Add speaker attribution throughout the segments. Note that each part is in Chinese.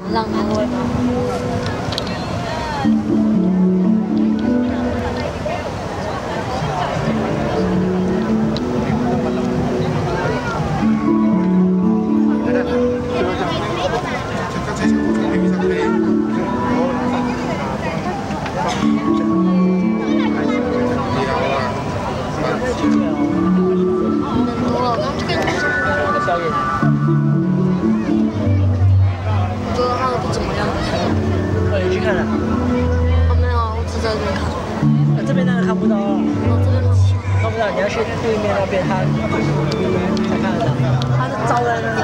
Speaker 1: 浪漫味吗？
Speaker 2: 这边当然看不到了，看不到，你要去对面那边，他才看得到。他是照在那里。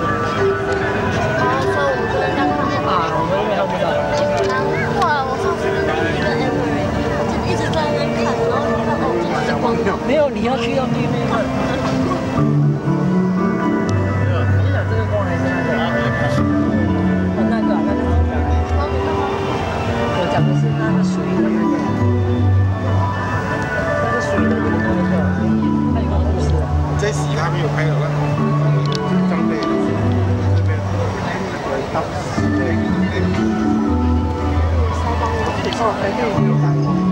Speaker 1: 所以我们这边看不到。
Speaker 2: 啊，我们这边看不到。
Speaker 1: 难怪我上次跟一个 Emery， 就一直在那边看，然后看哦，这是光掉。
Speaker 2: 没有，你要去到对面看。你想这个光还是那个？那个。我讲的是那个水的那个。
Speaker 3: 在洗他没有拍到那装备的，这边到对。
Speaker 1: 哦，还可以。